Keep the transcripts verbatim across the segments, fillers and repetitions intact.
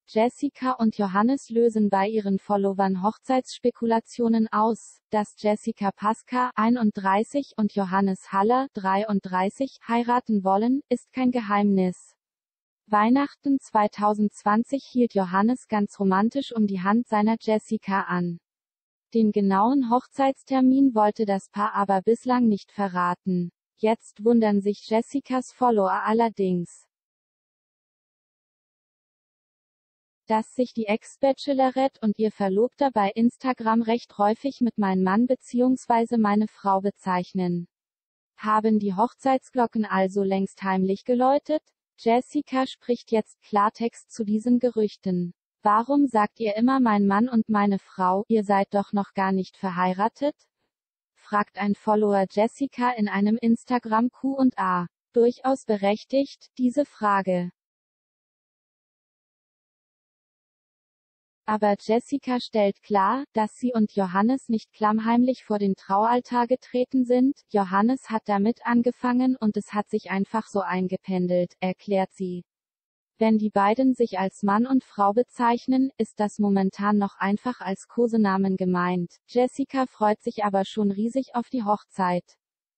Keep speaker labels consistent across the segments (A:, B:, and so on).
A: Jessica und Johannes lösen bei ihren Followern Hochzeitsspekulationen aus. Dass Jessica Paska, einunddreißig, und Johannes Haller, dreiunddreißig, heiraten wollen, ist kein Geheimnis. Weihnachten zweitausendzwanzig hielt Johannes ganz romantisch um die Hand seiner Jessica an. Den genauen Hochzeitstermin wollte das Paar aber bislang nicht verraten. Jetzt wundern sich Jessicas Follower allerdings, dass sich die Ex-Bachelorette und ihr Verlobter bei Instagram recht häufig mit mein Mann bzw. meine Frau bezeichnen. Haben die Hochzeitsglocken also längst heimlich geläutet? Jessica spricht jetzt Klartext zu diesen Gerüchten. Warum sagt ihr immer mein Mann und meine Frau, ihr seid doch noch gar nicht verheiratet? Fragt ein Follower Jessica in einem Instagram Q und A. Durchaus berechtigt, diese Frage. Aber Jessica stellt klar, dass sie und Johannes nicht klammheimlich vor den Traualtar getreten sind. Johannes hat damit angefangen und es hat sich einfach so eingependelt, erklärt sie. Wenn die beiden sich als Mann und Frau bezeichnen, ist das momentan noch einfach als Kosenamen gemeint. Jessica freut sich aber schon riesig auf die Hochzeit.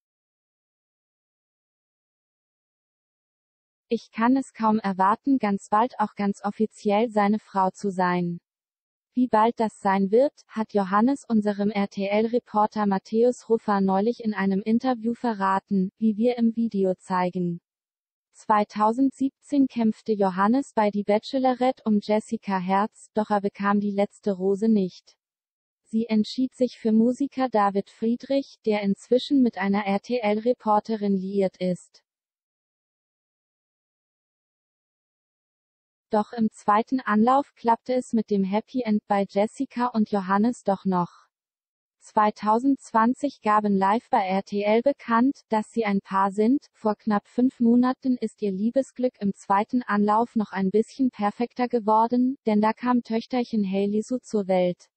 A: Ich kann es kaum erwarten, ganz bald auch ganz offiziell seine Frau zu sein. Wie bald das sein wird, hat Johannes unserem R T L-Reporter Matthäus Ruffer neulich in einem Interview verraten, wie wir im Video zeigen. zweitausendsiebzehn kämpfte Johannes bei Die Bachelorette um Jessica Herz, doch er bekam die letzte Rose nicht. Sie entschied sich für Musiker David Friedrich, der inzwischen mit einer R T L-Reporterin liiert ist. Doch im zweiten Anlauf klappte es mit dem Happy End bei Jessica und Johannes doch noch. zweitausendzwanzig gaben live bei R T L bekannt, dass sie ein Paar sind. Vor knapp fünf Monaten ist ihr Liebesglück im zweiten Anlauf noch ein bisschen perfekter geworden, denn da kam Töchterchen Hailey Su zur Welt.